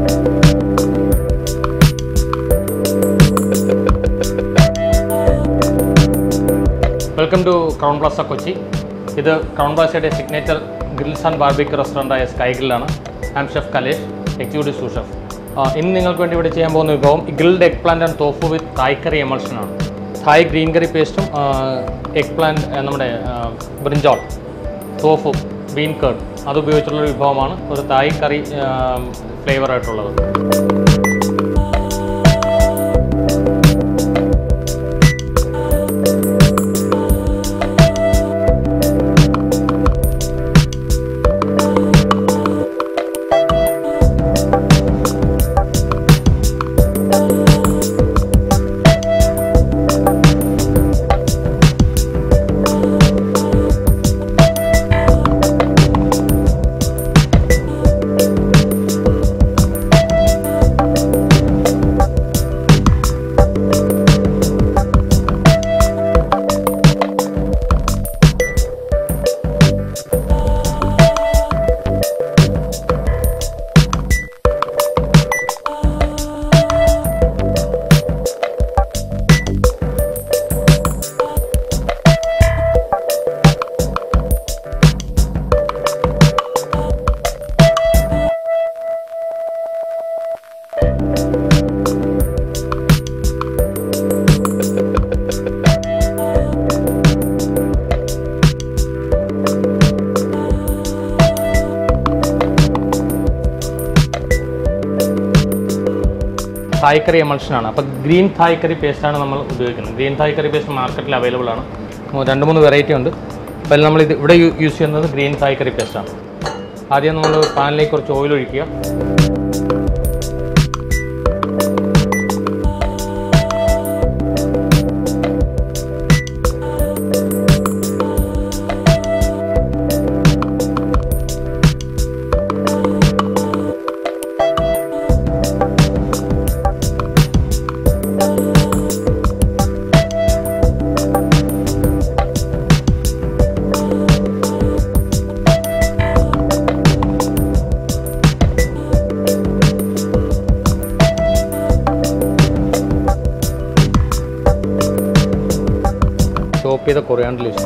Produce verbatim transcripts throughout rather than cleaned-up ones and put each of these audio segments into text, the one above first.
Welcome to Crown Plaza Kochi. This is Crown Plaza's signature grills and barbecue restaurant Sky Grill. I am Chef Kalesh, Executive Sous Chef. In this video, grilled eggplant and tofu with Thai curry emulsion. Thai green curry paste, eggplant and brinjal, tofu, bean curd. That is a Thai curry flavor. Thai curry emulsion. So, green Thai curry paste is green Thai curry paste market available. There are two varieties. We use green Thai curry paste. We use pan oil. Chop the coriander leaves.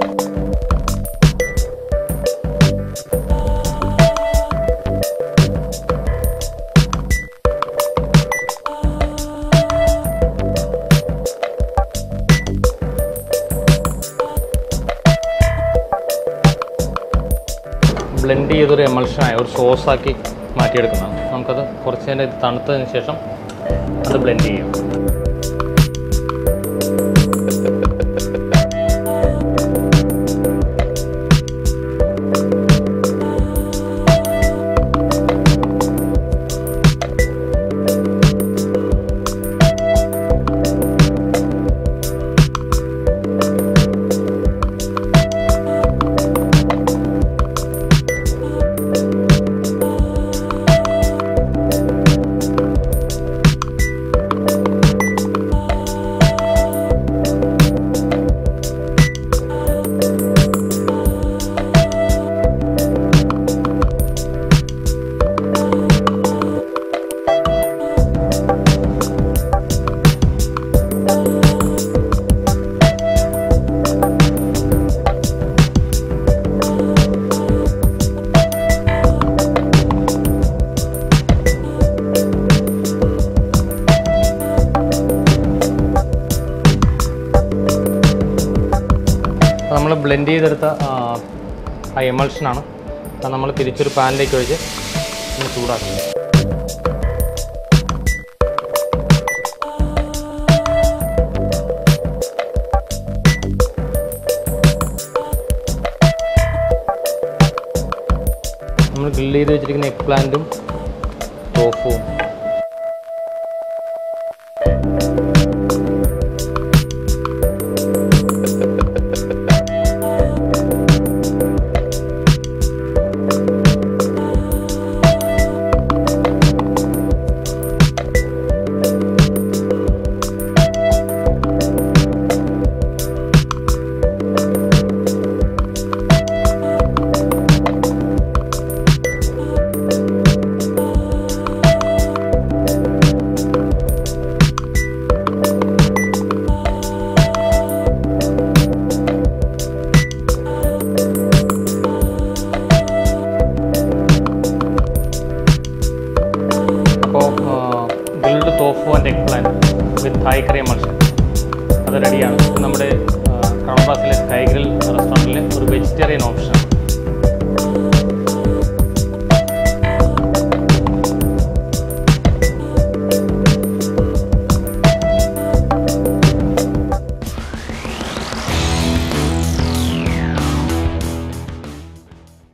Blend the emulsion or sauce ആക്കി മാറ്റിയെടുക്കണം. നമുക്കത് കുറച്ച് നേരം തണുത്തതിന് ശേഷം അത് blend ചെയ്യാം. We blend the emulsion. We will put it in a pan. We will grill the eggplant and tofu. With Thai curry emulsion. അത് റെഡിയാണ്. ഇത് നമ്മുടെ ക്രൗൺ പ്ലാസയിലെ സ്കൈ ഗ്രിൽ റെസ്റ്റോറൻറ്റിലെ ഒരു വെജിറ്റേറിയൻ ഓപ്ഷൻ.